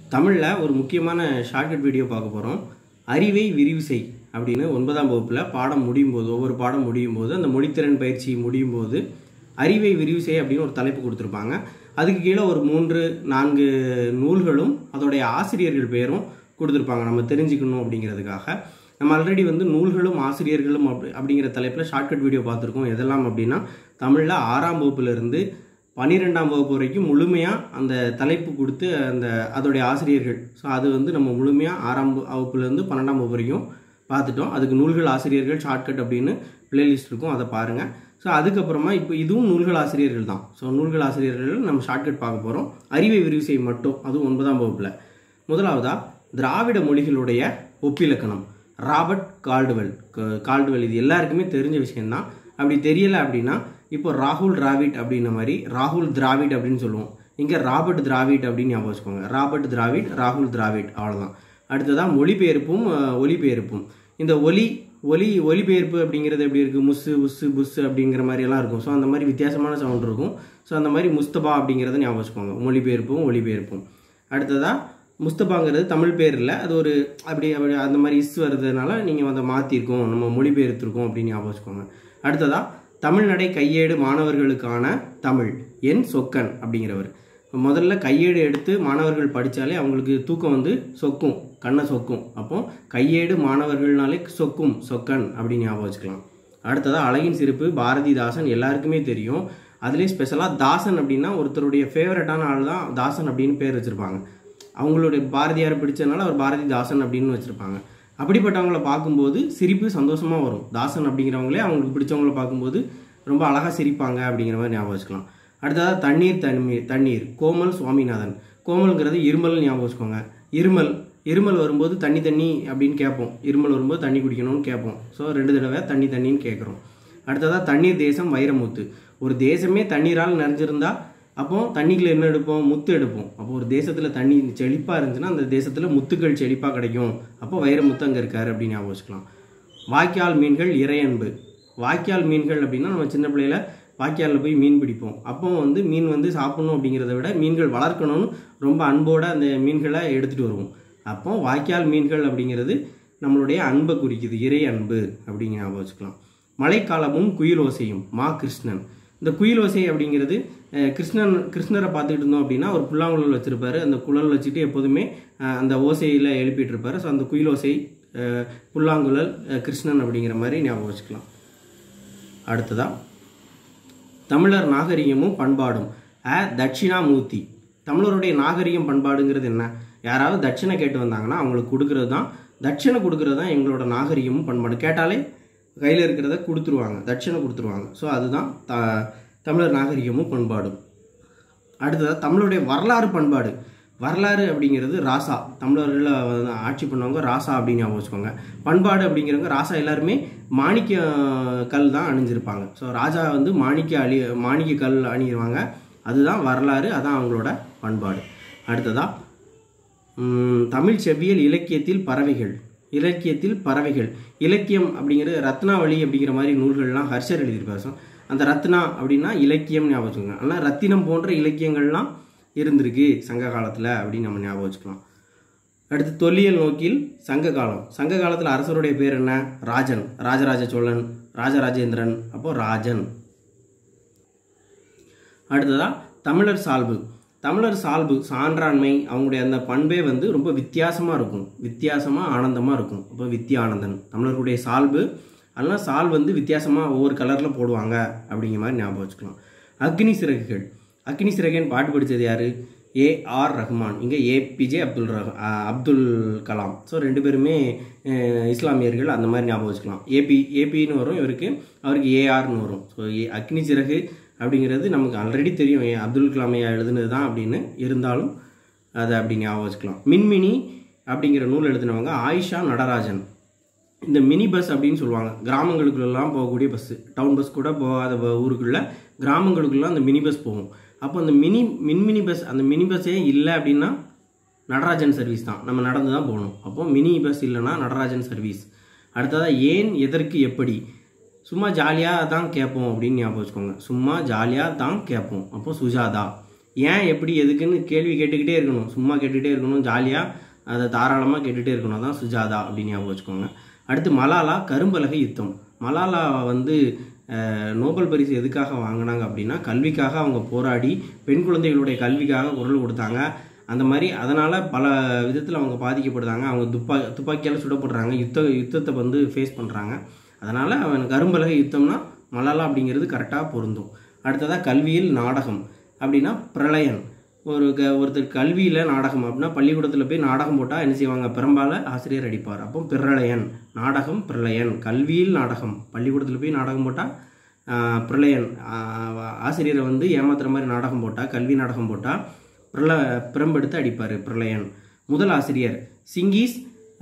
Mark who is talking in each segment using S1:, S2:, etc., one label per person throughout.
S1: தமிழில் ஒரு முக்கியமான ஷார்ட்கட் வீடியோ பார்க்க போகிறோம். அறிவை விரிவு செய் அப்படின்னு 9ஆம் வகுப்பில் பாடம் முடியும் போது, ஒவ்வொரு பாடம் முடியும் போது, அந்த மொழித்திறன் பயிற்சி முடியும் போது அறிவை விரிவு செய் அப்படின்னு ஒரு தலைப்பு கொடுத்துருப்பாங்க. அதுக்கு கீழே ஒரு 3-4 நூல்களும் அதோடைய ஆசிரியர்கள் பேரும் கொடுத்துருப்பாங்க, நம்ம தெரிஞ்சுக்கணும் அப்படிங்கிறதுக்காக. நம்ம ஆல்ரெடி நூல்களும் ஆசிரியர்களும் அப்படிங்கிற தலைப்பில் ஷார்ட்கட் வீடியோ பார்த்துருக்கோம். எதெல்லாம் அப்படின்னா, தமிழில் 6ஆம் வகுப்புலேருந்து 12ஆம் வகுப்பு வரைக்கும் முழுமையாக அந்த தலைப்பு கொடுத்து அதோடைய ஆசிரியர்கள். ஸோ அது நம்ம முழுமையாக 6ஆம் வகுப்புலேருந்து 12ஆம் வகுப்பு வரைக்கும் பார்த்துட்டோம். அதுக்கு நூல்கள் ஆசிரியர்கள் ஷார்ட்கட் அப்படின்னு பிளேலிஸ்ட் இருக்கும், அதை பாருங்கள். ஸோ அதுக்கப்புறமா இப்போ இதுவும் நூல்கள் ஆசிரியர்கள் தான். ஸோ நூல்கள் ஆசிரியர்கள் நம்ம ஷார்ட்கட் பார்க்க போகிறோம். அறிவை விரிவு செய்ய மட்டும், அதுவும் 9ஆம் வகுப்பில். முதலாவதாக திராவிட மொழிகளுடைய ஒப்பிலக்கணம், ராபர்ட் கால்டுவெல். இது எல்லாருக்குமே தெரிஞ்ச விஷயம்தான். அப்படி தெரியலை அப்படின்னா இப்போ ராகுல் டிராவிட் அப்படின்ன மாதிரி ராகுல் திராவிட் அப்படின்னு சொல்லுவோம். இங்கே ராபர்ட் திராவிட் அப்படின்னு ஞாபகம் வச்சுக்கோங்க. ராபர்ட் திராவிட், ராகுல் திராவிட், அவ்வளோதான். அடுத்ததான் மொழிபெயர்ப்பும் ஒலிபெயர்ப்பும். இந்த ஒலிபெயர்ப்பு அப்படிங்கிறது எப்படி இருக்குது? முஸ்ஸு, உஸ்ஸு, புஸ்ஸு அப்படிங்கிற மாதிரியெல்லாம் இருக்கும். ஸோ அந்த மாதிரி வித்தியாசமான சவுண்ட் இருக்கும். ஸோ அந்த மாதிரி முஸ்தபா அப்படிங்கிறத ஞாபகம் வச்சுக்கோங்க, மொழிபெயர்ப்பும் ஒலிபெயர்ப்பும். அடுத்ததாக முஸ்தபாங்கிறது தமிழ் பேர் இல்லை, அது ஒரு அப்படி அந்த மாதிரி இஸ் வருதுனால நீங்கள் அதை மாற்றிருக்கோம், நம்ம மொழிபெயர்த்திருக்கோம் அப்படின்னு ஞாபகம் வச்சுக்கோங்க. அடுத்ததாக தமிழ்நடை கையேடு மாணவர்களுக்கான தமிழ் என் சொக்கன் அப்படிங்கிறவர். முதல்ல கையேடு எடுத்து மாணவர்கள் படித்தாலே அவங்களுக்கு தூக்கம் சொக்கும், கண்ணை சொக்கும். அப்போ கையேடு மாணவர்கள்னாலே சொக்கன் அப்படின்னு ஞாபகம் வச்சுக்கலாம். அடுத்ததாக அழகின் சிறப்பு பாரதிதாசன் எல்லாருக்குமே தெரியும். அதுலேயும் ஸ்பெஷலாக தாசன் அப்படின்னா ஒருத்தருடைய ஃபேவரட்டான ஆள் தான் தாசன் அப்படின்னு பேர் வச்சுருப்பாங்க. அவங்களுடைய பாரதியாரை பிடிச்சதுனால அவர் பாரதிதாசன் அப்படின்னு வச்சுருப்பாங்க. அப்படிப்பட்டவங்கள பார்க்கும்போது சிரிப்பு சந்தோஷமாக வரும். தாசன் அப்படிங்கிறவங்களே அவங்களுக்கு பிடிச்சவங்கள பார்க்கும்போது ரொம்ப அழகாக சிரிப்பாங்க அப்படிங்கிற மாதிரி ஞாபகம் வச்சுக்கலாம். அடுத்ததாக தண்ணீர் கோமல் சுவாமிநாதன். கோமல்ங்கிறது இருமல் ஞாபகம் வச்சுக்கோங்க. இருமல் வரும்போது தண்ணி அப்படின்னு கேட்போம். இருமல் வரும்போது தண்ணி குடிக்கணும்னு கேட்போம். ஸோ 2 தடவை தண்ணின்னு கேட்குறோம். அடுத்ததாக தண்ணீர் தேசம் வைரமுத்து. ஒரு தேசமே தண்ணீரால் நிறைஞ்சிருந்தா அப்போ தண்ணிக்குள்ள என்ன எடுப்போம்? முத்து எடுப்போம். அப்போ ஒரு தேசத்தில் தண்ணி செழிப்பாக இருந்துச்சுன்னா அந்த தேசத்தில் முத்துக்கள் செழிப்பாக கிடைக்கும். அப்போ வைரமுத்து அங்கே இருக்காரு அப்படின்னு ஞாபகம் வச்சுக்கலாம். வாய்க்கால் மீன்கள் இறையன்பு. வாய்க்கால் மீன்கள் அப்படின்னா நம்ம சின்ன பிள்ளையில வாய்க்காலில் போய் மீன் பிடிப்போம். அப்போ மீன் சாப்பிடணும் அப்படிங்கிறத விட மீன்கள் வளர்க்கணும்னு ரொம்ப அன்போடு அந்த மீன்களை எடுத்துகிட்டு வருவோம். அப்போ வாய்க்கால் மீன்கள் அப்படிங்கிறது நம்மளுடைய அன்பை குறிக்குது, இறை அன்பு அப்படிங்கிற ஞாபகம் வச்சுக்கலாம். மழைக்காலமும் குயிலோசையும் மா கிருஷ்ணன். இந்த குயிலோசை அப்படிங்கிறது கிருஷ்ணரை பார்த்துக்கிட்டு இருந்தோம் அப்படின்னா ஒரு புல்லாங்குழல் வச்சுருப்பாரு. அந்த குழல் வச்சுட்டு எப்போதுமே அந்த ஓசையில் எழுப்பிட்டு இருப்பார். ஸோ அந்த குயிலோசை, புல்லாங்குழல், கிருஷ்ணன் அப்படிங்கிற மாதிரி ஞாபகம் வச்சுக்கலாம். அடுத்ததாக தமிழர் நாகரிகமும் பண்பாடும் தட்சிணாமூர்த்தி. தமிழருடைய நாகரிகம் பண்பாடுங்கிறது என்ன? யாராவது தட்சிணை கேட்டு வந்தாங்கன்னா அவங்களுக்கு கொடுக்கறது தான், தட்சிணை கொடுக்கறது தான் எங்களோட நாகரிகமும் பண்பாடு. கேட்டாலே கையில் இருக்கிறத கொடுத்துருவாங்க, தட்சிணை கொடுத்துருவாங்க. ஸோ அதுதான் தமிழர் நாகரிகமும் பண்பாடும். அடுத்ததாக தமிழருடைய வரலாறு பண்பாடு. வரலாறு அப்படிங்கிறது ராசா, தமிழர்கள் ஆட்சி பண்ணவங்க ராசா அப்படின்னு ஞாபகம் வச்சுக்கோங்க. பண்பாடு அப்படிங்கிறவங்க ராசா எல்லாருமே மாணிக்க கல் தான் அணிஞ்சிருப்பாங்க. ஸோ ராஜா மாணிக்க கல் அணியிருவாங்க. அதுதான் வரலாறு, அதான் அவங்களோட பண்பாடு. அடுத்ததாக தமிழ் செவ்வியல் இலக்கியத்தில் பறவைகள். இலக்கியம் அப்படிங்கிறது ரத்னாவளி அப்படிங்கிற மாதிரி நூல்கள்லாம் ஹர்ஷர் எழுதியிருப்பாரு. அந்த ரத்னா அப்படின்னா இலக்கியம் ஞாபகம் வச்சுக்கோங்க. ஆனால் ரத்தினம் போன்ற இலக்கியங்கள்லாம் இருந்திருக்கு சங்க காலத்தில் அப்படின்னு நம்ம ஞாபகம் வச்சுக்கலாம். அடுத்து தொல்லியல் நோக்கில் சங்க காலத்தில் அரசருடைய பேர் என்ன? ராஜன், ராஜராஜ சோழன், ராஜராஜேந்திரன், அப்போ ராஜன். அடுத்ததாக தமிழர் சால்பு சான்றாண்மை, அவங்களுடைய அந்த பண்பே ரொம்ப வித்தியாசமாக இருக்கும், ஆனந்தமாக இருக்கும். அப்போ வித்தியானந்தன் தமிழர்களுடைய சால்பு. அதெல்லாம் சால் வித்தியாசமாக ஒவ்வொரு கலரில் போடுவாங்க அப்படிங்கிற மாதிரி ஞாபகம் வச்சுக்கலாம். அக்னி சிறகுன்னு பாட்டு படித்தது யார்? A.R. ரஹ்மான். இங்கே APJ அப்துல் கலாம். ஸோ 2 பேருமே இஸ்லாமியர்கள், அந்த மாதிரி ஞாபகம் வச்சுக்கலாம். ஏபின்னு வரும் இவருக்கு, அவருக்கு ARன்னு வரும். ஸோ அக்னி சிறகு அப்படிங்கிறது நமக்கு ஆல்ரெடி தெரியும், அப்துல் கலாமையா எழுதுனது தான் அப்படின்னு. இருந்தாலும் அதை அப்படி ஞாபகம் வச்சுக்கலாம். மின்மினி அப்படிங்கிற நூல் எழுதினவங்க ஆயிஷா நடராஜன். இந்த மினி பஸ் அப்படின்னு சொல்லுவாங்க, கிராமங்களுக்குள்ளெல்லாம் போகக்கூடிய பஸ்ஸு. டவுன் பஸ் கூட போகாத ஊருக்குள்ள கிராமங்களுக்குள்ள அந்த மினி பஸ் போகும். அப்போ அந்த மினி பஸ், அந்த மினி பஸ்ஸே இல்லை அப்படின்னா நடராஜன் சர்வீஸ் தான், நம்ம நடந்து தான் போகணும். அப்போ மினி பஸ் இல்லைன்னா நடராஜன் சர்வீஸ். அடுத்ததாக ஏன், எதற்கு, எப்படி. சும்மா ஜாலியாக தான் கேட்போம் அப்படின்னு ஞாபகம் வச்சுக்கோங்க. சும்மா ஜாலியாக தான் கேட்போம். அப்போ சுஜாதா. ஏன் எப்படி எதுக்குன்னு கேள்வி கேட்டுக்கிட்டே இருக்கணும், சும்மா கேட்டுக்கிட்டே இருக்கணும், ஜாலியாக அதை தாராளமாக கேட்டுகிட்டே இருக்கணும். தான் சுஜாதா அப்படின்னு ஞாபகம் வச்சுக்கோங்க. அடுத்து மலாலா கரும்பலகை யுத்தம். மலாலா வந்து நோபல் பரிசு எதுக்காக வாங்கினாங்க அப்படின்னா கல்விக்காக அவங்க போராடி பெண் குழந்தைகளுடைய கல்விக்காக குரல் கொடுத்தாங்க. அந்த மாதிரி அதனால் பல விதத்தில் அவங்க பாதிக்கப்படுறாங்க. அவங்க துப்பாக்கியால் சுடப்படுறாங்க, யுத்தத்தை வந்து ஃபேஸ் பண்ணுறாங்க. அதனால் அவன் கரும்பலகை யுத்தம்னா மலாலா அப்படிங்கிறது கரெக்டாக பொருந்தும். அடுத்ததாக கல்வியில் நாடகம் அப்படின்னா பிரளயன். ஒருத்தர் கல்வியில் நாடகம் அப்படின்னா பள்ளிக்கூடத்தில் போய் நாடகம் போட்டால் என்ன செய்வாங்க, பெரும்பால ஆசிரியர் அடிப்பார். அப்போ பிரளயன் நாடகம், பிரளயன் கல்வியில் நாடகம். பள்ளிக்கூடத்தில் போய் நாடகம் போட்டால் பிரளயன், ஆசிரியரை வந்து ஏமாத்துற மாதிரி நாடகம் போட்டால், கல்வி நாடகம் போட்டால் பிரம்பெடுத்து அடிப்பார், பிரளயன். முதல் ஆசிரியர் சிங்கிஸ்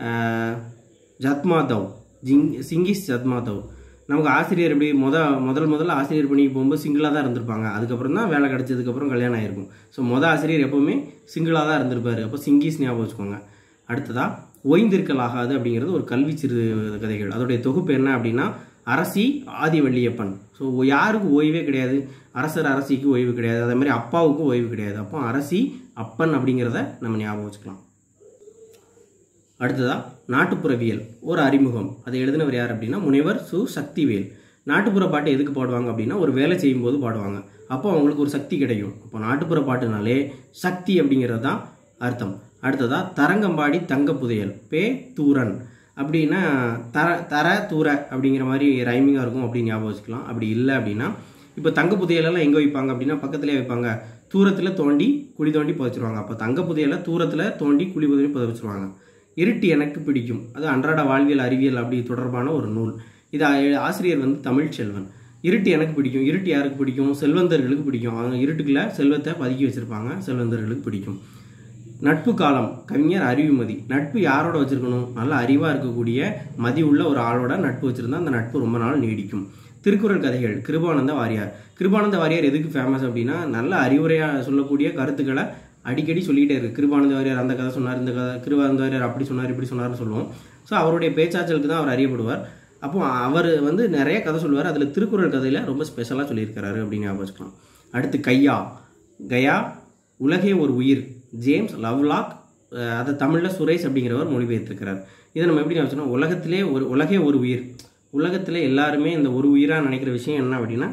S1: ஜத்மாதவ். சிங்கிஸ் ஜத்மாதவ். நமக்கு ஆசிரியர் எப்படி முதல்ல ஆசிரியர் பணிக்கு போகும்போது சிங்கிளாக தான் இருந்திருப்பாங்க. அதுக்கப்புறம் தான் வேலை கிடச்சதுக்கப்புறம் கல்யாணம் ஆயிருக்கும். ஸோ ஆசிரியர் எப்போவுமே சிங்கிளாக தான் இருந்திருப்பார். அப்போ சிங்கிஸ் ஞாபகம் வச்சுக்கோங்க. அடுத்ததாக ஓய்ந்திருக்கல் ஆகாது அப்படிங்கிறது ஒரு கல்வி சிறு கதைகள். அதோடைய தொகுப்பு என்ன அப்படின்னா அரசி ஆதி வள்ளியப்பன். ஸோ யாருக்கு ஓய்வே கிடையாது, அரசர் அரசிக்கு ஓய்வு கிடையாது, அதே மாதிரி அப்பாவுக்கு ஓய்வு கிடையாது. அப்போ அரசி அப்பன் அப்படிங்கிறத நம்ம ஞாபகம் வச்சுக்கலாம். அடுத்ததாக நாட்டுப்புறவியல் ஒரு அறிமுகம். அதை எழுதினவர் யார் அப்படின்னா முனைவர் சு சக்திவேல். நாட்டுப்புற பாட்டு எதுக்கு பாடுவாங்க அப்படின்னா ஒரு வேலை செய்யும்போது பாடுவாங்க. அப்போ அவங்களுக்கு ஒரு சக்தி கிடைக்கும். அப்போ நாட்டுப்புற பாட்டுனாலே சக்தி அப்படிங்கிறது தான் அர்த்தம். அடுத்ததாக தரங்கம்பாடி தங்க புதையல். பே தூரன் அப்படின்னா தர தூர அப்படிங்கிற மாதிரி ரைமிங்காக இருக்கும் அப்படின்னு ஞாபகம் வச்சுக்கலாம். அப்படி இல்லை அப்படின்னா இப்போ தங்க புதையலெல்லாம் எங்கே வைப்பாங்க அப்படின்னா பக்கத்துலேயே வைப்பாங்க, தூரத்தில் தோண்டி குழி தோண்டி புதைச்சிருவாங்க. அப்போ தங்க புதையலை தூரத்தில் தோண்டி குழி தோண்டி புதைச்சிருவாங்க. இருட்டு எனக்கு பிடிக்கும். அது அன்றாட வாழ்வியல் அறிவியல் அப்படி தொடர்பான ஒரு நூல். இது ஆசிரியர் வந்து தமிழ்ச்செல்வன். இருட்டு எனக்கு பிடிக்கும். இருட்டு யாருக்கு பிடிக்கும், செல்வந்தர்களுக்கு பிடிக்கும். அவங்க இருட்டுக்குள்ள செல்வத்தை பதுக்கி வச்சிருப்பாங்க, செல்வந்தர்களுக்கு பிடிக்கும். நட்பு காலம் கவிஞர் அறிவுமதி. நட்பு யாரோட வச்சிருக்கணும், நல்ல அறிவாக இருக்கக்கூடிய மதி உள்ள ஒரு ஆளோட நட்பு வச்சிருந்தா அந்த நட்பு ரொம்ப நாள் நீடிக்கும். திருக்குறள் கதைகள் கிருபானந்த வாரியார். கிருபானந்த வாரியார் எதுக்கு ஃபேமஸ் அப்படின்னா நல்ல அறிவுரையாக சொல்லக்கூடிய கருத்துக்களை அடிக்கடி சொல்லிகிட்டே இருக்குது. கிருபானந்த வாரியார் அந்த கதை சொன்னார், இந்த கதை, கிருபானந்த வாரியார் அப்படி சொன்னார் இப்படி சொன்னார்னு சொல்லுவோம். ஸோ அவருடைய பேச்சாற்றலுக்கு தான் அவர் அறியப்படுவார். அப்போ அவர் வந்து நிறைய கதை சொல்லுவார். அதில் திருக்குறள் கதையில் ரொம்ப ஸ்பெஷலாக சொல்லியிருக்கிறாரு அப்படின்னு ஞாபகம் வச்சுக்கலாம். அடுத்து கயா உலகே ஒரு உயிர். James Lovelock. அதை தமிழில் சுரேஷ் அப்படிங்கிறவர் மொழிபெயர்த்திருக்கிறார். இதை நம்ம எப்படி ஞாபகம், உலகே ஒரு உயிர். உலகத்தில் எல்லாருமே இந்த ஒரு உயிராக நினைக்கிற விஷயம் என்ன அப்படின்னா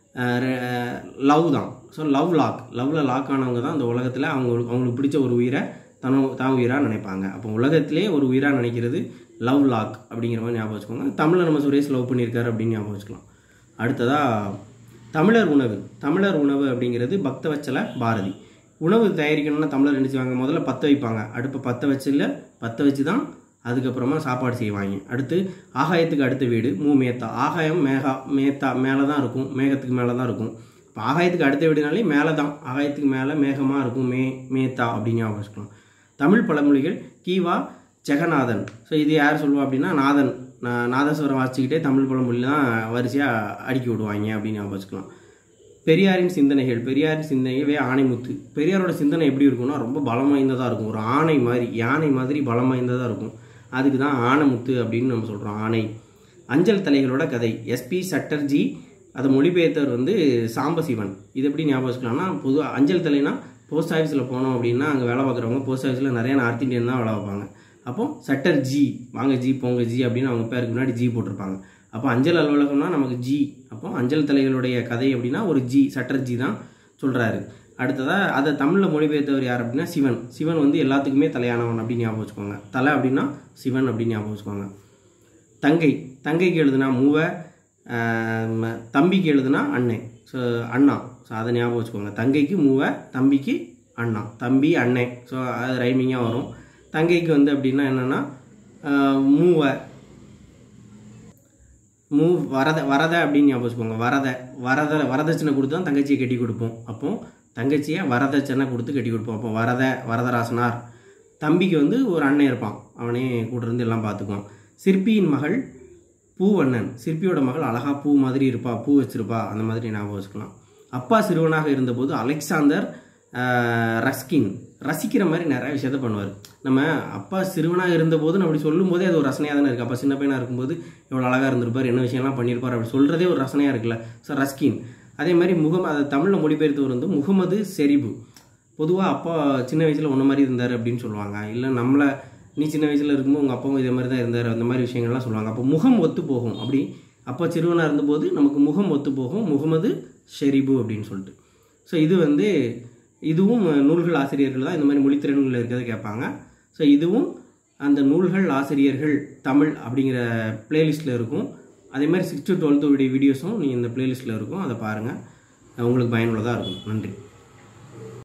S1: லவ் தான். ஸோ லவ்வில் லாக் ஆனவங்க தான் இந்த உலகத்தில் அவங்களுக்கு பிடிச்ச ஒரு உயிரை தான் உயிராக நினைப்பாங்க. அப்போ உலகத்திலே ஒரு உயிராக நினைக்கிறது லவ் லாக் அப்படிங்கிற மாதிரி ஞாபகம் வச்சுக்கோங்க. தமிழில் நம்ம சுரேஷ் லவ் பண்ணியிருக்காரு அப்படின்னு ஞாபகம் வச்சுக்கலாம். அடுத்ததாக தமிழர் உணவு அப்படிங்கிறது பக்தவச்சல பாரதி. உணவு தயாரிக்கணும்னா தமிழர் நினைச்சுவாங்க, முதல்ல பற்ற வைப்பாங்க, அடுப்பை பற்ற வச்சு தான் அதுக்கப்புறமா சாப்பாடு செய்வாங்க. அடுத்து ஆகாயத்துக்கு அடுத்த வீடு மேத்தா. ஆகாயம் மேத்தா மேலே தான் இருக்கும், மேகத்துக்கு மேலே தான் இருக்கும். இப்போ ஆகாயத்துக்கு அடுத்த வீடுனாலே மேலே தான், ஆகாயத்துக்கு மேலே மேகமாக இருக்கும், மேத்தா அப்படின்னு ஞாபகம் வச்சுக்கலாம். தமிழ் பழமொழிகள் கீவா ஜெகநாதன். ஸோ இது யார் சொல்லுவா அப்படின்னா நாதஸ்வரம் வாசிச்சுக்கிட்டே தமிழ் பழமொழிலாம் வரிசையாக அடுக்கி விடுவாங்க அப்படின்னு ஞாபகம் வச்சுக்கலாம். பெரியாரின் சிந்தனையவே ஆணைமுத்து. பெரியாரோட சிந்தனை எப்படி இருக்கும்னா ரொம்ப பலம் வாய்ந்ததாக இருக்கும், ஒரு யானை மாதிரி பலம் வாய்ந்ததாக இருக்கும். அதுக்கு தான் ஆணைமுத்து அப்படின்னு நம்ம சொல்கிறோம். ஆணை. அஞ்சல் தலைகளோட கதை. எஸ்பி சட்டர்ஜி. அதை மொழிபெயர்த்தவர் வந்து சாம்பசிவன். இது எப்படி ஞாபகம் வச்சுக்கலாம்னா அஞ்சல் தலைனா போஸ்ட் ஆஃபீஸில் போனோம் அப்படின்னா அங்கே வேலை பார்க்குறவங்க போஸ்ட் ஆஃபீஸில் நிறைய நார்த் இந்தியன் தான் வேலை வைப்பாங்க. அப்போ சட்டர்ஜி, வாங்க ஜி போங்க ஜி அப்படின்னு அவங்க பேருக்கு முன்னாடி ஜி போட்டிருப்பாங்க. அப்போ அஞ்சல் அலுவலகம்னா நமக்கு ஜி. அப்போ அஞ்சல் தலைகளுடைய கதை அப்படின்னா ஒரு ஜி, சட்டர்ஜி தான் சொல்கிறாரு. அடுத்ததாக அதை தமிழில் மொழிபெயர்த்தவர் யார் அப்படின்னா சிவன் வந்து எல்லாத்துக்குமே தலையானவன் அப்படின்னு ஞாபகம் வச்சுக்கோங்க. தலை அப்படின்னா சிவன் அப்படின்னு ஞாபகம் வச்சுக்கோங்க. தங்கைக்கு எழுதுனா தம்பிக்கு எழுதுனா அண்ணா. ஸோ அதை ஞாபகம் வச்சுக்கோங்க. தங்கைக்கு தம்பிக்கு அண்ணா, தம்பி அண்ணே. ஸோ அது ரைமிங்காக வரும். தங்கைக்கு வந்து அப்படின்னா என்னென்னா வரத அப்படின்னு ஞாபகம் வச்சுக்கோங்க. வரதட்சணை கொடுத்து தான் தங்கச்சியை கட்டி கொடுப்போம். அப்போ தங்கச்சியை வரதட்சணை கொடுத்து கட்டி கொடுப்போம். அப்போ வரதராசனார். தம்பிக்கு வந்து ஒரு அண்ணன் இருப்பான், அவனே கூட இருந்து எல்லாம் பார்த்துக்குவான். சிற்பியின் மகள் பூவண்ணன். சிற்பியோட மகள் அழகா பூ மாதிரி இருப்பா, பூ வச்சிருப்பா, அந்த மாதிரி ஞாபகம் வச்சுக்கலாம். அப்பா சிறுவனாக இருந்தபோது அலெக்சாந்தர் ரசிக்கிற மாதிரி நிறைய விஷயத்த பண்ணுவார். நம்ம அப்பா சிறுவனாக இருந்தபோது நம்ம அப்படி சொல்லும் போதே அது ஒரு ரசனையாக தானே இருக்குது. அப்பா சின்ன பையனாக இருக்கும்போது எவ்வளோ அழகாக இருந்திருப்பார், என்ன விஷயம்லாம் பண்ணியிருப்பார் அப்படி சொல்கிறதே ஒரு ரசனையாக இருக்குல்ல. So Ruskin. அதே மாதிரி அதை தமிழில் மொழிபெயர்த்தவர் வந்து முகமது செரிபு. பொதுவாக அப்பா சின்ன வயசில் ஒன்றை மாதிரி இருந்தார் அப்படின்னு சொல்லுவாங்க. இல்லை நம்மளை நீ சின்ன வயசில் இருக்கும்போது உங்கள் அப்பாவும் இதே மாதிரி தான் இருந்தார், அந்த மாதிரி விஷயங்கள்லாம் சொல்லுவாங்க. அப்போ முகம் ஒத்து போகும். அப்படி அப்பா சிறுவனாக இருந்தபோது நமக்கு முகம் ஒத்து போகும், முகமது ஷெரீபு அப்படின்னு சொல்லிட்டு. ஸோ இது வந்து இதுவும் நூல்கள் ஆசிரியர்கள் தான் இந்த மாதிரி மொழித்திறன்கள் இருக்கிறத கேட்பாங்க. ஸோ இதுவும் அந்த நூல்கள் ஆசிரியர்கள் தமிழ் அப்படிங்கிற பிளேலிஸ்ட்டில் இருக்கும். அதே மாதிரி 6 to 12 வீடியோஸும் நீங்கள் இந்த பிளேலிஸ்ட்டில் இருக்கும். அதை பாருங்கள், உங்களுக்கு பயனுள்ளதாக இருக்கும். நன்றி.